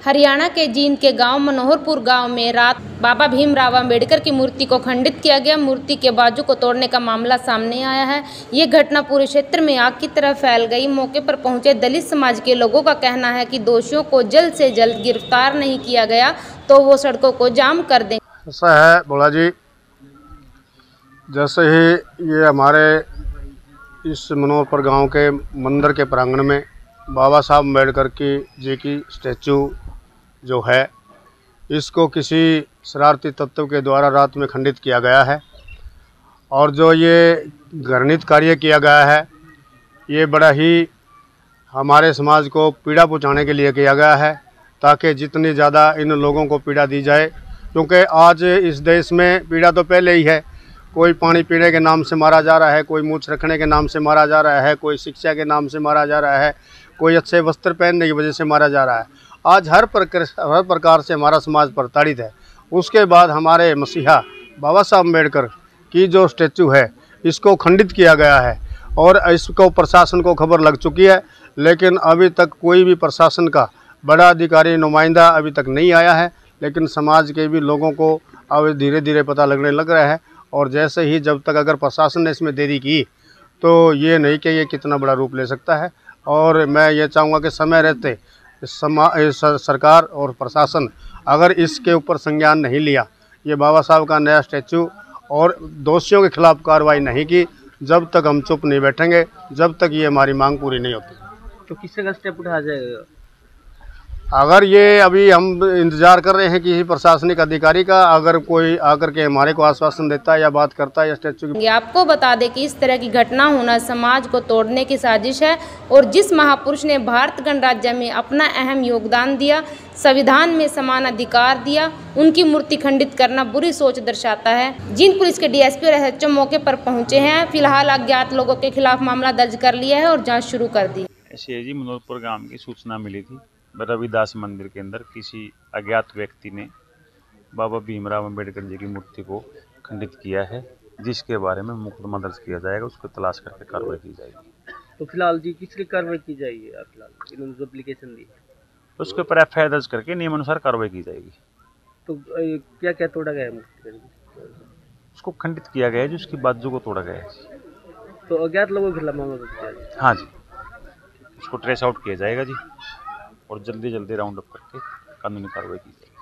हरियाणा के जींद के गांव मनोहरपुर गांव में रात बाबा भीमराव अंबेडकर की मूर्ति को खंडित किया गया। मूर्ति के बाजू को तोड़ने का मामला सामने आया है। ये घटना पूरे क्षेत्र में आग की तरह फैल गई। मौके पर पहुंचे दलित समाज के लोगों का कहना है कि दोषियों को जल्द से जल्द गिरफ्तार नहीं किया गया तो वो सड़कों को जाम कर देंगे। ऐसा है बोला जी, जैसे ही ये हमारे इस मनोहरपुर गांव के मंदिर के प्रांगण में बाबा साहब अम्बेडकर की स्टैचू जो है, इसको किसी शरारती तत्व के द्वारा रात में खंडित किया गया है। और जो ये घृणित कार्य किया गया है, ये बड़ा ही हमारे समाज को पीड़ा पहुंचाने के लिए किया गया है, ताकि जितनी ज़्यादा इन लोगों को पीड़ा दी जाए। क्योंकि आज इस देश में पीड़ा तो पहले ही है। कोई पानी पीने के नाम से मारा जा रहा है, कोई मूछ रखने के नाम से मारा जा रहा है, कोई शिक्षा के नाम से मारा जा रहा है, कोई अच्छे वस्त्र पहनने की वजह से मारा जा रहा है। आज हर प्रकार से हमारा समाज प्रताड़ित है। उसके बाद हमारे मसीहा बाबा साहब अम्बेडकर की जो स्टैचू है, इसको खंडित किया गया है और इसको प्रशासन को खबर लग चुकी है, लेकिन अभी तक कोई भी प्रशासन का बड़ा अधिकारी नुमाइंदा अभी तक नहीं आया है। लेकिन समाज के भी लोगों को अब धीरे धीरे पता लगने लग रहा है। और जैसे ही जब तक अगर प्रशासन ने इसमें देरी की तो ये नहीं कि ये कितना बड़ा रूप ले सकता है। और मैं ये चाहूँगा कि समय रहते सरकार और प्रशासन अगर इसके ऊपर संज्ञान नहीं लिया, ये बाबा साहब का नया स्टैचू और दोषियों के खिलाफ कार्रवाई नहीं की, जब तक हम चुप नहीं बैठेंगे, जब तक ये हमारी मांग पूरी नहीं होती। तो किस तरह स्टेप उठाया जाएगा? अगर ये अभी हम इंतजार कर रहे हैं किसी प्रशासनिक अधिकारी का, अगर कोई आकर के हमारे को आश्वासन देता है या बात करता है या स्टैचू की। आपको बता दें कि इस तरह की घटना होना समाज को तोड़ने की साजिश है और जिस महापुरुष ने भारत गणराज्य में अपना अहम योगदान दिया, संविधान में समान अधिकार दिया, उनकी मूर्ति खंडित करना बुरी सोच दर्शाता है। जींद पुलिस के डीएसपी और एसएचओ मौके पर पहुंचे हैं। फिलहाल अज्ञात लोगों के खिलाफ मामला दर्ज कर लिया है और जाँच शुरू कर दी। ऐसे जी मनोहरपुर गांव की सूचना मिली थी, रविदास मंदिर के अंदर किसी अज्ञात व्यक्ति ने बाबा भीमराव अंबेडकर जी की मूर्ति को खंडित किया है, जिसके बारे में मुकदमा दर्ज किया जाएगा। उसको तलाश करके कार्रवाई की जाएगी। तो फिलहाल जी किसकी कार्रवाई की जाएगी? फिलहाल इन्होंने जो एप्लीकेशन दी उसके ऊपर एफआईआर दर्ज करके नियमानुसार कार्रवाई की जाएगी। तो क्या क्या तोड़ा गया है मूर्ति? उसको खंडित किया गया है, जो उसकी बाजू को तोड़ा गया है। तो अज्ञात लोगों के खिलाफ मामला दर्ज किया जाएगा? हाँ जी, उसको ट्रेस आउट किया जाएगा जी, और जल्दी राउंड अप करके कानूनी कार्रवाई की जाएगी।